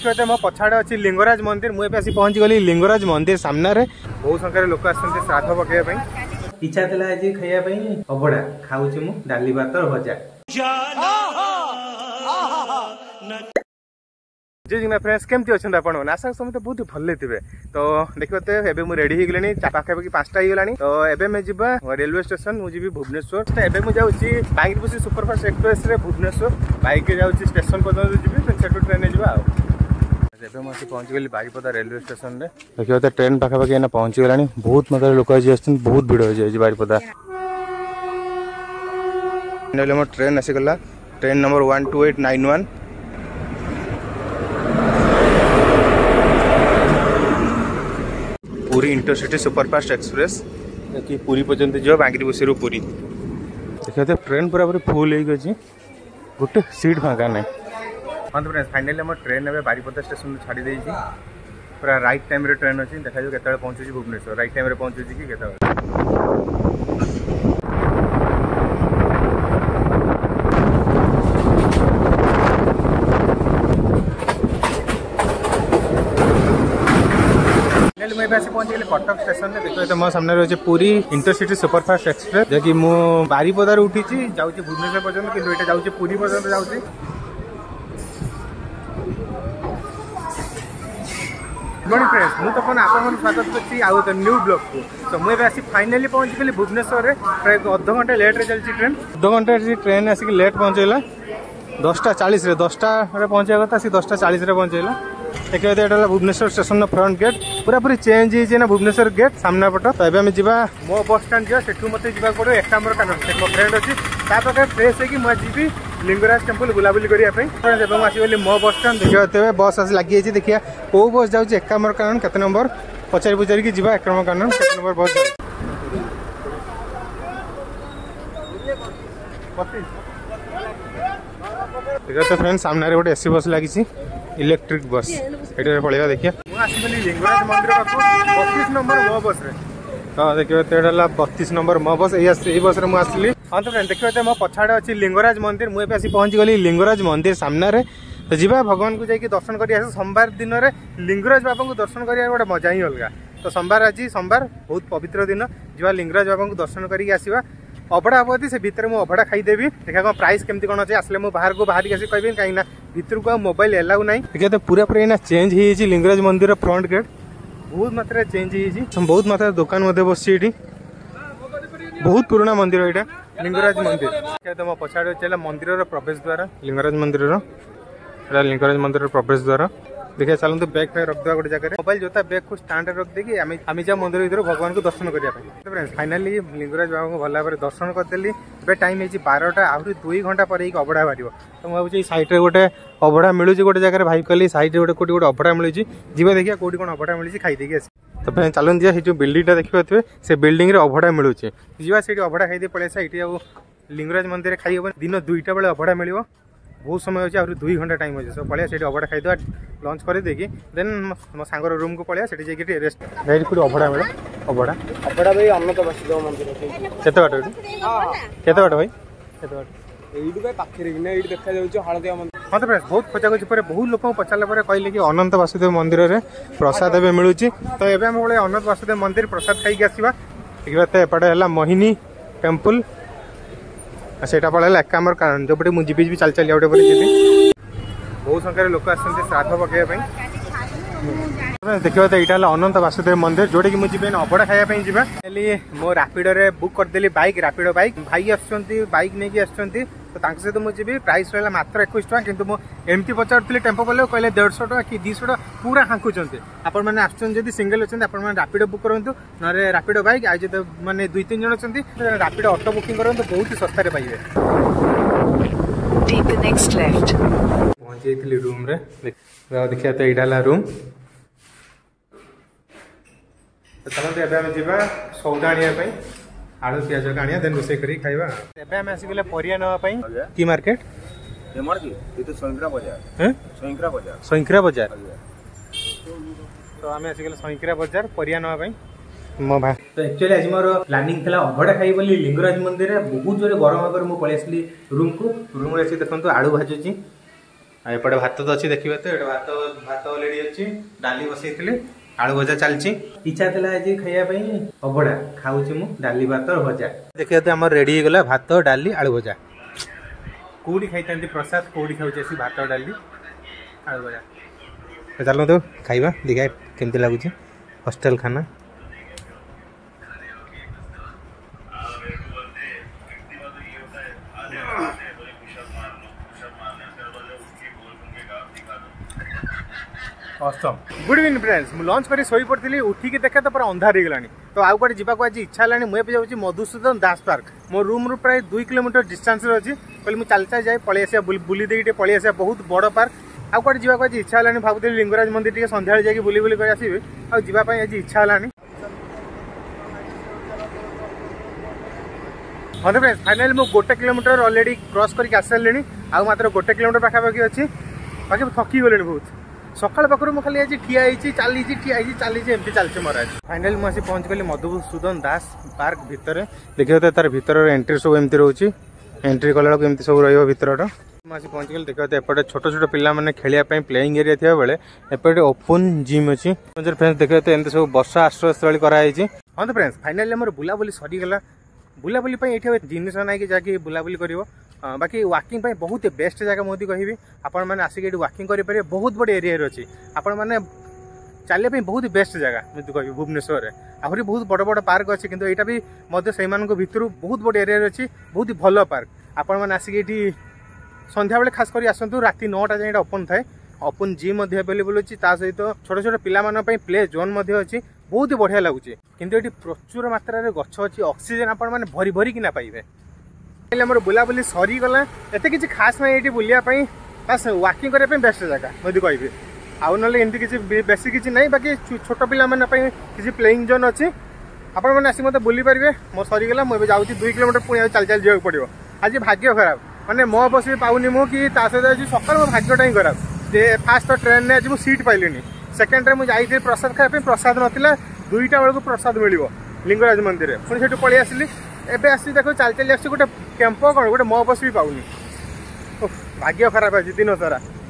देखिए मो पछाड़े अच्छी लिंगराज मंदिर मुझे आसी पहुंची गली लिंगराज मंदिर सामने बहुत संख्यार लोक आसते श्राद्ध पकड़ा इच्छा थी आज खाइबा अबड़ा खाऊँ मु डाली भात भजा जी फ्रेंड्स केमती अच्छा आप आशा समझते बहुत भले थे तो देखते एवं मुझे रेडी हो गली पाखापाखि 5टा होगा तो एवं मैं जीवा रेलवे स्टेशन मुझे भुवनेश्वर एवं मुझे बाइक बस सुपरफास्ट एक्सप्रेस रे भुवनेश्वर बाइक जाऊँगी स्टेशन पर्यटन जी से ट्रेन जा मुझे पहुंची गली बारिपदा रेलवे स्टेशन में देखिए ट्रेन पाखापाखि पहुंची गला बहुत मात्रा लोक आज बहुत भिड़ हो जाए बारिपदा मोर ट्रेन आसीगला train number 12891 Puri intercity superfast express कि पूरी पर्यंत जो बांगरी बसी पूरी देखिए ट्रेन पूरा पूरी फुल हो गोटे सीट फाँका ना हाँ तो फाइनाली आम ट्रेन ए बारिपदा स्टेशन छाड़ी देती पूरा राइट टाइम रे ट्रेन अच्छी देखा जाए केत पहुँचुची भुवनेश्वर राइट टाइम पहुँचुची कि केत पहुंची गली कटक स्टेशन में देखिए मो सामने रही पूरी इंटरसिटी सुपरफास्ट एक्सप्रेस जैकि मु बारिपदार उठी जाऊँगी भुवनेश्वर पर्यटन कि यहाँ जाऊँगी पूरी पर्यटन जाऊँगी मॉर्निंग फ्रेंड्स मुझे तो आप स्वागत करती आउ न्यू ब्लॉग को तो मुझे आसी फाइनाली पहुंची गली भुवनेश्वर में प्राय अध घंटे लेट्रे चलती ट्रेन अध घंटे ट्रेन आसिक लेट पहुँचेगा 10:40 पहुँचा कथा सी 10:40 पहुँचेगा देखिए ये भुवनेश्वर स्टेशन फ्रंट गेट पूरा पूरी चेंज होना भुवनेश्वर गेट सामना पट तो ये आम जा मो बस स्टाण जा से मतलब जावाक पड़ो एकाम्बर कानन से मो फ्रेंड अच्छी पाखे फ्रेश होगी मुझे जी लिंगराज टेम्पल बुलाबुली करने आसगली मो बस स्टाण देखिए बस आस लगी देखिए कौ बस जाऊँगी एकाम्बर कानन केते नंबर पचारि पुचारिकी जी एकाम्बर कानन केते नंबर बस देखिए फ्रेंड सामने गोटे एसी बस लगी इलेक्ट्रिक बस ये पड़ेगा देखिए मुझे लिंगराज मंदिर 32 नंबर मो बस तो देखिए 32 नंबर मो बस यही बस मुझे हाँ तो फ्रेंड देखिए मो पछाड़े अच्छी लिंगराज मंदिर मुझे आसी पहुंची गली लिंगराज मंदिर सामने तो जी भगवान को जाकि दर्शन कर सोमवार दिन में लिंगराज बाबा को दर्शन करा गोटे मजा ही अलग तो सोमवार आज सोमवार बहुत पवित्र दिन जी लिंगराज बाबा को दर्शन करके अभड़ा हम से भितर मुझे अभड़ा खाईदेवी देखा कौन प्राइस केमती कौन अच्छे आसले मुझे बाहर को बाहर आसी कह कहीं भितर को मोबाइल एलाउ ना देखिए पूरा पूरा चेंज हो लिंगराज मंदिर फ्रंट गेट बहुत मात्रा चेंज हो बहुत मात्रा दुकान बस बहुत पुराना मंदिर यहाँ लिंगराज मंदिर तो मो पछाड़ चला मंदिर प्रवेश द्वार लिंगराज मंदिर प्रवेश द्वार देखिए चलते बैग फैग रखा गोटे जगह मोबाइल जोता बैग को स्टाण्ड रख देकी आम जा मंदिर भर भगवान को दर्शन करने फाइनाली लिंगराज बाबा को भल भाव दर्शन करदेली ए टाइम हो 12टा आहरी 2 घंटा पर अभड़ा बाहर तो मुझे सैड्रे गोटे अभड़ा मिलूँ गोटे जगह भाई कहली सैड्रे गोटे कौटी गोटे अभड़ा मिलूँ जी देखिए कौटी कौन अभड़ा मिली खाईदेकी आस तो फ्रेंड चलते जा जो बिल्डिंगटा देखिए से बिल्डिंग अभड़ा मिलूँ जी से अभड़ा खाई पड़े ये लिंगराज मंदिर खाई हम दिन 2टा बेले अभड़ा मिल बहुत समय अच्छे आहरी 2 घंटा टाइम अच्छे सब पड़े से अभड़ा खाईदे लंच कर देकी देन मो सांगर रूम को पड़े से जाकि रेस्ट गाड़ी कोई अभड़ा मिले अभड़ा अभड़ा भाई अनंत वासुदेव मंदिर केते बाट केते बाट भाई केते बाट एइडु भाई पाखरे कि एइडु देखा जाउछ हळदिया मंदिर हाँ तो फ्रेंड्स बहुत खोजाखोजी पर बहुत लोक पचारा कहले कि अनंत वासुदेव मंदिर में प्रसाद एवं मिलूँ तो ये आम बोले अनंत वासुदेव मंदिर प्रसाद खाई आसवा देखिए एपटे है मोहिनी टेम्पल सेटा पड़ेगा एकाम्बर कानन जो पटे मुझे भी चल चल गोटे जी बहुत संख्यार लोक आसते श्राद्ध पकड़ा देखिए तो यहाँ अनंत वासुदेव मंदिर जोटा कि मुझे अभड़ा खायापी जी मो रापिडो बुक करदेली बाइक रापिडो बाइक भाई आसुँच बाइक नहीं आसुँच तो सहित मुझे भी प्राइस रहा मात्र 21 टका किंतु एमती पचारूली टेम्पो वाले कहले 150 टका कि 200 टका पूरा हाँकुंट आपण मैंने आसुँच सिंगल अच्छे आप रापिडो बुक करूँ ना रापिडो बाइक आज जो मैंने 2-3 जन अच्छा रापिडो ऑटो बुकिंग करूँ बहुत ही सस्ते पाइबे पहुँची रूम रे देखिए तो यहाँ रूम तो चलते एवं जावा सौदा आने आलू पियाज आनिया देन रोसे करी खाइबा एबे हम आसीगले परिया नवा पई की मार्केट एमर की ये तो सैंकरा बाजार हैं सैंकरा बाजार तो हम आसीगले सैंकरा बाजार परिया नवा पई मो भाई तो एक्चुअली आज मोर प्लानिंग थला अभड़ा खाइ बोली लिंगराज मंदिर रे बहुत जोरे गरम आगर मो पळे आसली रूम रे से देखंतु आलू भाजुची एपटे भात तो अच्छी देखिए तो ये भात भात अलरेडी अच्छी डाली बसई आलू भजा चलची इच्छा था आज खाइबा अबड़ा खाऊँ मु डाली भात भजा देखिए तो आम रेडी हो गला भात डाली आलू भजा कौटी खाई प्रसाद कौटी खाऊँ भात डाली आलू भजा चलो तो खाइबा देखा केमती लगुच हॉस्टल खाना गुड इवनिंग फ्रेंड्स मु लंच करी सोई पड़ी उठिकी देखा तो पूरा अंधार हो गलानी तो आउ कड़े जावाक आज इच्छा है मुझे जाऊँगी मधुसूदन दास पार्क मो रूम रू प्राय 2 किलोमीटर डिस्टेंस अच्छी कहली मुझे चल चल जाए पलि आसा बुली देके पलि आसा बहुत बड़ पार्क आउ कड़े जावाक आज इच्छा है भावुली लिंगराज मंदिर टे सन्ध्या जाकि बुली बुली कर आसबि आवाई आज इच्छा है हाँ तो फ्रेंड्स फाइनाली मुझे 1 किलोमीटर अलरेडी क्रॉस करके आस सारे आउ मात्र 1 किलोमीटर पाखापाखि अच्छी बाकी थकी गले बहुत सकाल पाखु मुझे खाली आज ठिया चली एमती चलती मोर आज फाइनाली मुझे पहुँच गली मधुसूदन दास पार्क भितर देखिए तो तार भीतर एंट्री सब एमती रोचे एंट्री कला एमती सब रतर मुझे पहुँच गली देखिए तो एपटे छोट छोट पिला मैंने खेलने प्लेइंग एरिया थी बेले एपटे ओपन जिम अच्छी फ्रेंड्स देखिए तो एमती सब वर्षा आश्रयस्थल कराई हाँ तो फ्रेंड्स फाइनाली आम बुलाबुली सरीगला बुलाबुली ये जिनस ना कि जाकि बुलाबुली कर बाकी वाकिंग बहुत बेस्ट जगह मुझे कहि आपण मैंने आसिक वाकिंग करेंगे बहुत बड़ एरिया अच्छी आपण मैंने चलिए बहुत बेस्ट जगह मुझे कहि भुवनेश्वर में आहरी बहुत बड़ बड़ पार्क अच्छी किंतु यहाँ भी से भितर बहुत बड़ एरिया अच्छी बहुत ही भल पार्क आपण मैंने आसिक ये संध्या बेले खास कर आसतु राति 9टा जाए ओपन थाए ओपन जिम अवेलेबल अच्छी सहित छोट छोट पिला प्ले जोन अच्छी बहुत ही बढ़िया लगुच किंतु ये प्रचुर मात्रा गछ अच्छी ऑक्सीजन आपण मैंने भरी भरी किना पाइबे आम बुलाबुली सरीगला एत कि खास ना ये बुलापाई बस वाकिंग करने बेस्ट जगह मुझे कहि आउ ना एमती किसी बेसी किसी ना बाकी छोट पे किसी प्लेइंग जोन अच्छी आपण मैंने आसिक मत बुली पारे मो सरीगला मुझे जाऊँगी 2 किलोमीटर पुणी चल चल जावाक पड़ो आज भाग्य खराब माने मो बस भी पाऊनी मु कि सहित आज सकाल मो भाग्यटा ही खराब फास्ट तो ट्रेन में आज मुझे सीट पाइलिनी सेकेंड रे मुझे प्रसाद खाया प्रसाद नाला 2टा बेलू प्रसाद मिल लिंगराज मंदिर पुणी से पलि आसली एबे आसी देखो चल चल गोटे कैंप कौन गोटे मो बस भी पाऊनी भाग्य खराब आज दिन सारा।